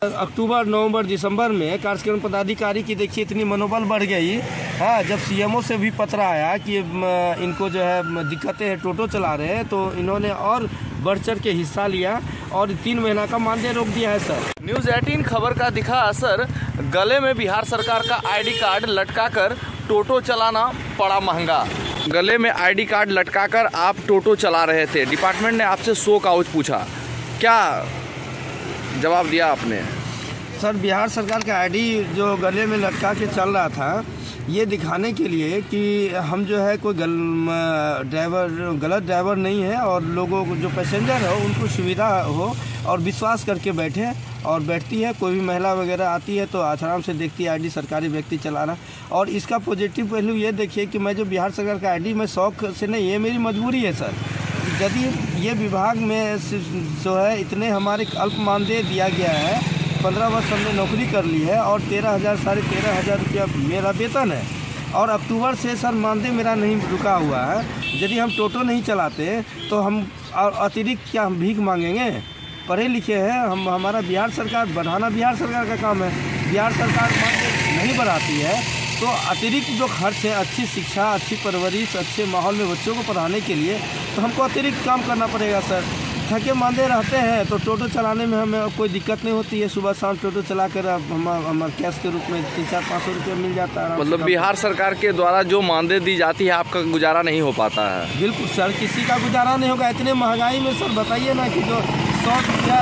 अक्टूबर, नवंबर, दिसंबर में कार्यक्रम पदाधिकारी की देखिए इतनी मनोबल बढ़ गई है। जब सीएमओ से भी पत्र आया कि इनको जो है दिक्कतें हैं, टोटो चला रहे हैं, तो इन्होंने और बढ़ चढ़ के हिस्सा लिया और 3 महीना का मानदेय रोक दिया है सर। न्यूज़ 18 खबर का दिखा असर। गले में बिहार सरकार का आईडी कार्ड लटकाकर टोटो चलाना पड़ा महंगा। गले में आईडी कार्ड लटकाकर आप टोटो चला रहे थे, डिपार्टमेंट ने आपसे 100 कागज पूछा, क्या जवाब दिया आपने? सर, बिहार सरकार का आईडी जो गले में लटका के चल रहा था, ये दिखाने के लिए कि हम जो है कोई गलत ड्राइवर नहीं है और लोगों को जो पैसेंजर हो उनको सुविधा हो और विश्वास करके बैठे और बैठती है। कोई भी महिला वगैरह आती है तो आराम से देखती है आईडी सरकारी व्यक्ति चला रहा। और इसका पॉजिटिव पहलू ये देखिए कि मैं जो बिहार सरकार का आईडी मैं शौक से नहीं, ये मेरी मजबूरी है सर। यदि ये विभाग में जो है इतने हमारे अल्प मानदेय दिया गया है, 15 वर्ष हमने नौकरी कर ली है और 13,000 साढ़े 13,000 रुपया मेरा वेतन है और अक्टूबर से सर मानदेय मेरा नहीं रुका हुआ है। यदि हम टोटो नहीं चलाते तो हम अतिरिक्त क्या हम भीख मांगेंगे? पढ़े लिखे हैं हम, हमारा बिहार सरकार बढ़ाना बिहार सरकार का काम है। बिहार सरकार मानदेय नहीं बढ़ाती है तो अतिरिक्त जो खर्च है, अच्छी शिक्षा, अच्छी परवरिश, अच्छे माहौल में बच्चों को पढ़ाने के लिए तो हमको अतिरिक्त काम करना पड़ेगा सर। थके मानदेय रहते हैं तो टोटो चलाने में हमें कोई दिक्कत नहीं होती है। सुबह शाम टोटो चला कर हमारे कैश के रूप में 300-500 रुपये मिल जाता है। मतलब बिहार सरकार के द्वारा जो मानदेय दी जाती है आपका गुजारा नहीं हो पाता है? बिल्कुल सर, किसी का गुजारा नहीं होगा इतने महंगाई में सर। बताइए ना कि जो 100 रुपया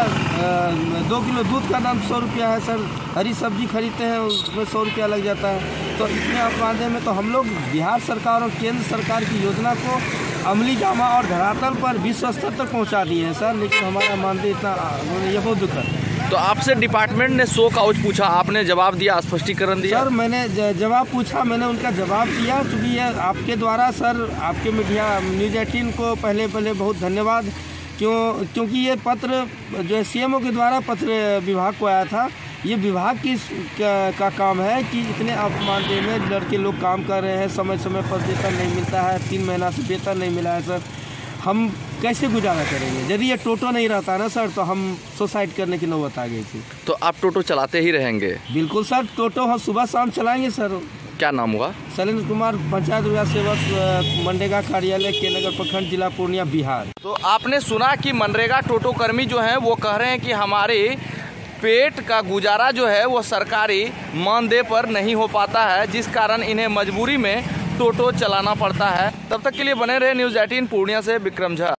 2 किलो दूध का दाम 100 रुपया है सर, हरी सब्जी खरीदते हैं उसमें 100 रुपया लग जाता है। तो इतने आप मानदेय में तो हम लोग बिहार सरकार और केंद्र सरकार की योजना को अमली जामा और धरातल पर विश्व स्तर तक पहुंचा दिए हैं सर, लेकिन हमारा मानदेय इतना, ये बहुत दुख है। तो आपसे डिपार्टमेंट ने 100 कागज पूछा, आपने जवाब दिया, स्पष्टीकरण दिया? सर, मैंने जवाब पूछा, मैंने उनका जवाब दिया। क्योंकि ये आपके द्वारा सर, आपके मीडिया न्यूज़ 18 को पहले बहुत धन्यवाद। क्योंकि ये पत्र जो है सीएमओ के द्वारा पत्र विभाग को आया था। ये विभाग की का काम है कि इतने अपमानदेय में लड़के लोग काम कर रहे हैं, समय समय पर वेतन नहीं मिलता है, 3 महीना से वेतन नहीं मिला है सर। हम कैसे गुजारा करेंगे? यदि ये टोटो नहीं रहता ना सर तो हम सुसाइड करने की नौबत आ गई थी। तो आप टोटो चलाते ही रहेंगे? बिल्कुल सर, टोटो हम सुबह शाम चलाएंगे सर। क्या नाम हुआ? शैलेंद्र कुमार, पंचायत राज सेवक, मनरेगा कार्यालय, के नगर प्रखंड, जिला पूर्णिया, बिहार। तो आपने सुना कि मनरेगा टोटो कर्मी जो हैं वो कह रहे हैं कि हमारे पेट का गुजारा जो है वो सरकारी मानदेय पर नहीं हो पाता है, जिस कारण इन्हें मजबूरी में टोटो चलाना पड़ता है। तब तक के लिए बने रहे न्यूज़ 18 पूर्णिया से विक्रम झा।